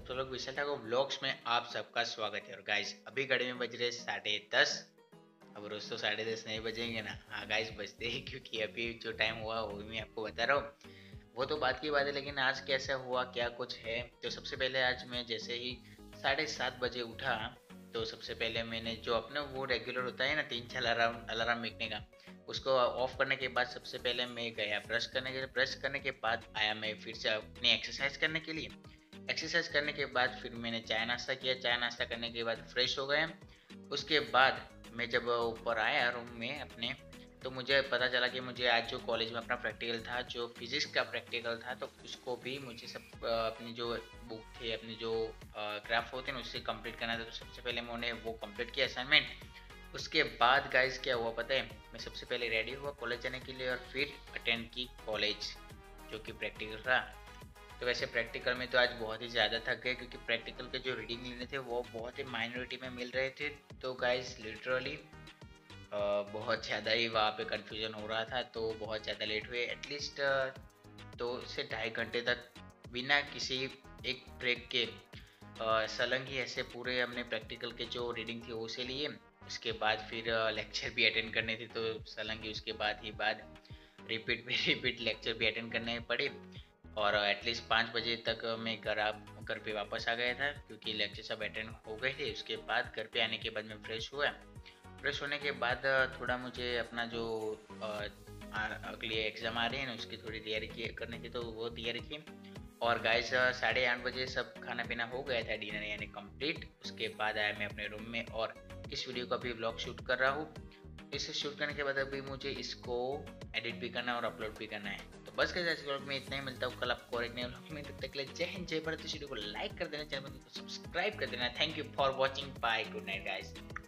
तो लोग विशाल ठाकुर ब्लॉग्स में आप सबका स्वागत है। और गाइस अभी घड़ी में बज रहे 10:30। अब रोज तो 10:30 नहीं बजेंगे ना। हाँ गाइस बजते ही, क्योंकि अभी जो टाइम हुआ वो मैं आपको बता रहा हूँ। वो तो बात की बात है, लेकिन आज कैसा हुआ क्या कुछ है। तो सबसे पहले आज मैं जैसे ही 7:30 बजे उठा, तो सबसे पहले मैंने जो अपना वो रेगुलर होता है ना 3-4 अलार्म अलार्म मिटने का, उसको ऑफ करने के बाद सबसे पहले मैं गया ब्रश करने के लिए। ब्रश करने के बाद आया मैं फिर से अपनी एक्सरसाइज करने के लिए। एक्सरसाइज करने के बाद फिर मैंने चाय नाश्ता किया। चाय नाश्ता करने के बाद फ्रेश हो गए। उसके बाद मैं जब ऊपर आया रूम में अपने, तो मुझे पता चला कि मुझे आज जो कॉलेज में अपना प्रैक्टिकल था, जो फिजिक्स का प्रैक्टिकल था, तो उसको भी मुझे सब अपनी जो बुक थे, अपनी जो ग्राफ होते हैं उससे कंप्लीट करना था। तो सबसे पहले मैंने वो कंप्लीट किया असाइनमेंट। उसके बाद गाइस क्या हुआ पता है, मैं सबसे पहले रेडी हुआ कॉलेज जाने के लिए और फिर अटेंड की कॉलेज, जो कि प्रैक्टिकल था। तो वैसे प्रैक्टिकल में तो आज बहुत ही ज़्यादा थक गए, क्योंकि प्रैक्टिकल के जो रीडिंग लेने थे वो बहुत ही माइनॉरिटी में मिल रहे थे। तो गाइस लिटरली बहुत ज़्यादा ही वहाँ पे कन्फ्यूजन हो रहा था। तो बहुत ज़्यादा लेट हुए, एटलीस्ट 2 से ढाई घंटे तक बिना किसी एक ब्रेक के सलंग ही ऐसे पूरे हमने प्रैक्टिकल के जो रीडिंग थी वो से लिए। उसके बाद फिर लेक्चर भी अटेंड करने थे, तो सलंग ही उसके बाद रिपीट पे रिपीट लेक्चर भी अटेंड करने पड़े। और एटलीस्ट 5 बजे तक मैं घर पे वापस आ गया था, क्योंकि लेक्चर सब अटेंड हो गए थे। उसके बाद घर पे आने के बाद मैं फ्रेश हुआ। फ्रेश होने के बाद थोड़ा मुझे अपना जो अगले एग्ज़ाम आ रहे हैं ना उसकी थोड़ी तैयारी करनी थी, तो वो तैयारी की। और गाइस 8:30 बजे सब खाना पीना हो गया था, डिनर यानी कंप्लीट। उसके बाद आया मैं अपने रूम में और इस वीडियो का भी ब्लॉग शूट कर रहा हूँ। इसे शूट करने के बाद अभी मुझे इसको एडिट भी करना है और अपलोड भी करना है। तो बस कैसे ब्लॉग में इतना ही, मिलता हूँ कल आपको और एक नए ब्लॉग में। तब तक के लिए जय हिंद जय भारत। इस वीडियो को लाइक कर देना, चैनल को सब्सक्राइब कर देना। Thank you for watching, bye, good night guys.